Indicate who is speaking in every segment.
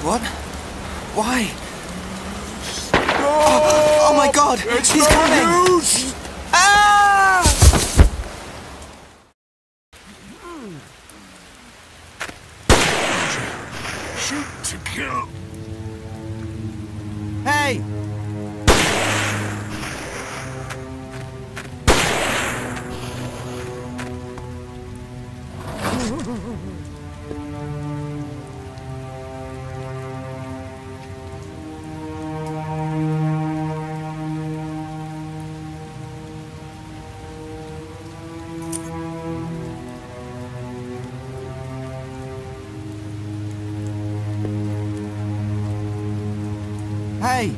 Speaker 1: What? Why? Oh my God!
Speaker 2: It's
Speaker 1: He's
Speaker 2: no
Speaker 1: coming!
Speaker 2: use.
Speaker 1: Ah!
Speaker 2: Shoot to kill.
Speaker 1: Hey! Hey!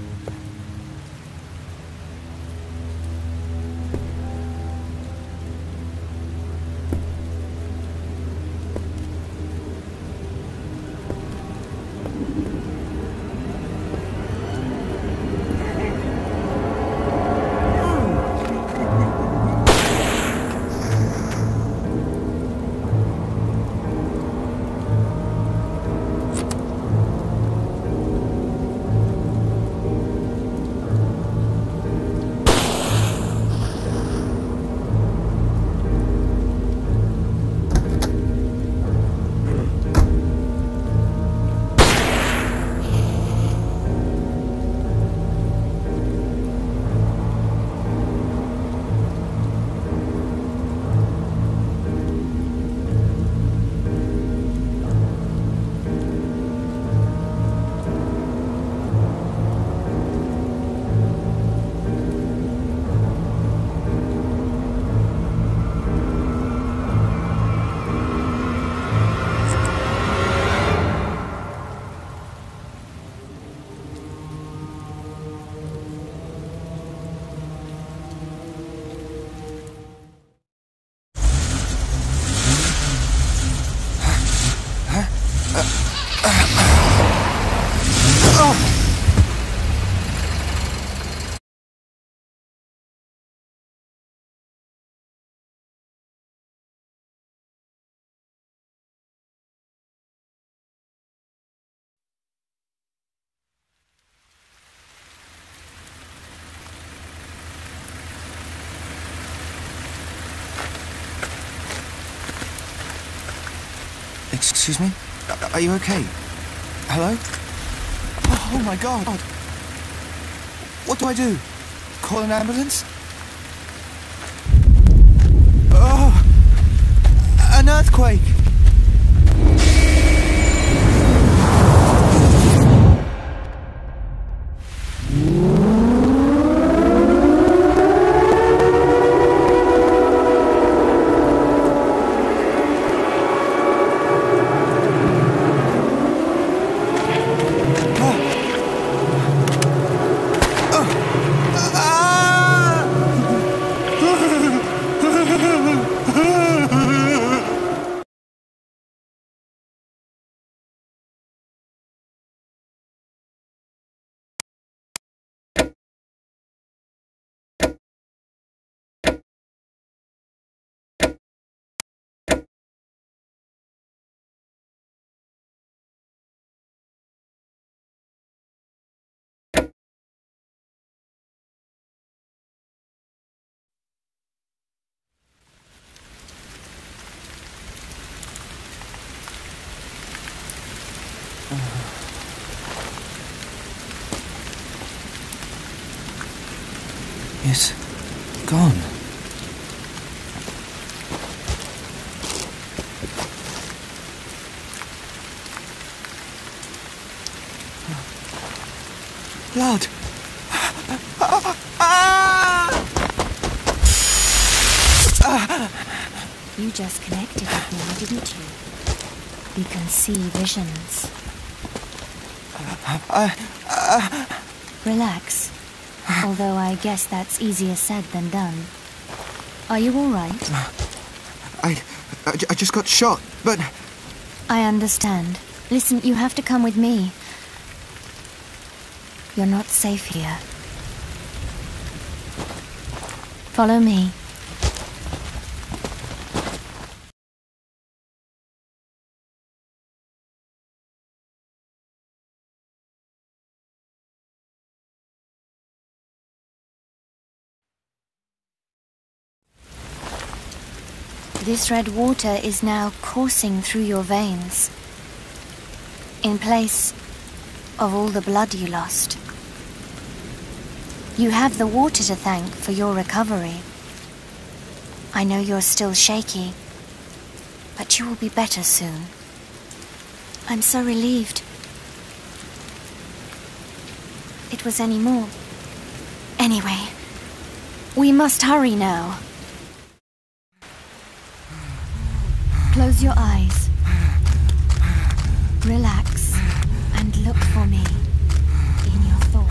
Speaker 1: Excuse me? Are you okay? Hello? Oh my God! What do I do? Call an ambulance? Oh! An earthquake! It's gone. Blood.
Speaker 3: You just connected with me, didn't you? You can see visions. Relax. Although I guess that's easier said than done. Are you all right?
Speaker 1: I just got shot, but...
Speaker 3: I understand. Listen, you have to come with me. You're not safe here. Follow me. This red water is now coursing through your veins, in place of all the blood you lost. You have the water to thank for your recovery. I know you're still shaky, but you will be better soon. I'm so relieved. It was any more. Anyway, we must hurry now. Close your eyes. Relax and look for me in your thoughts.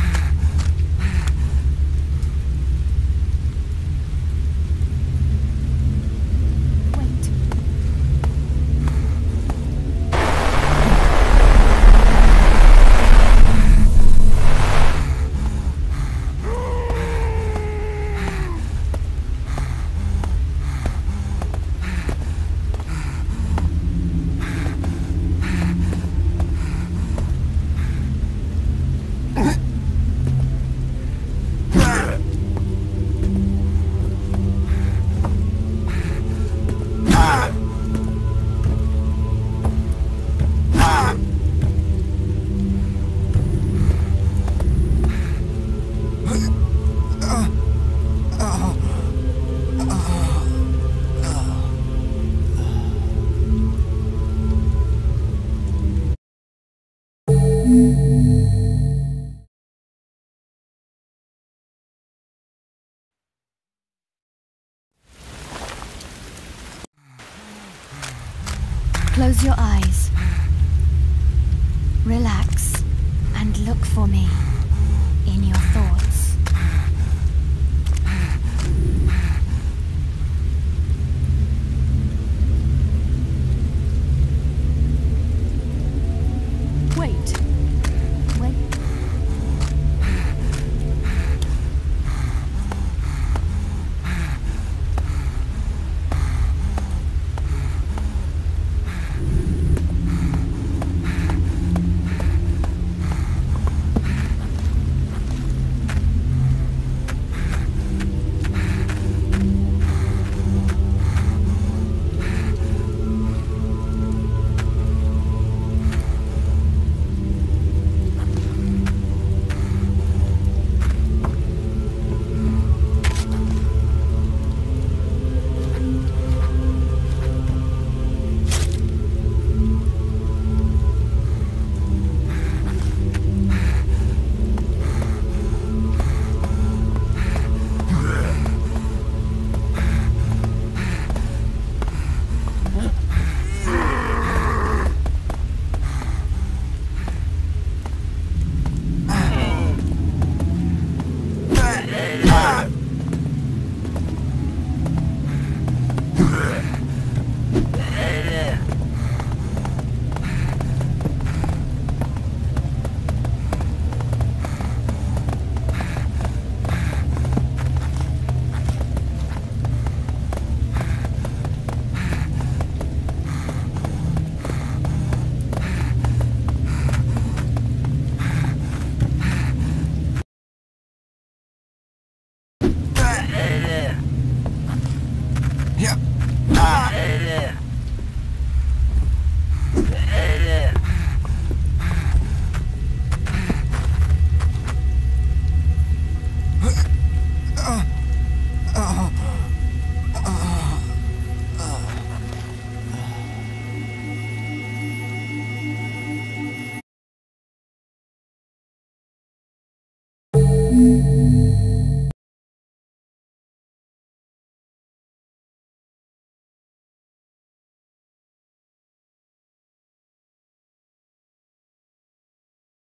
Speaker 3: Close your eyes. Relax and look for me in your thoughts.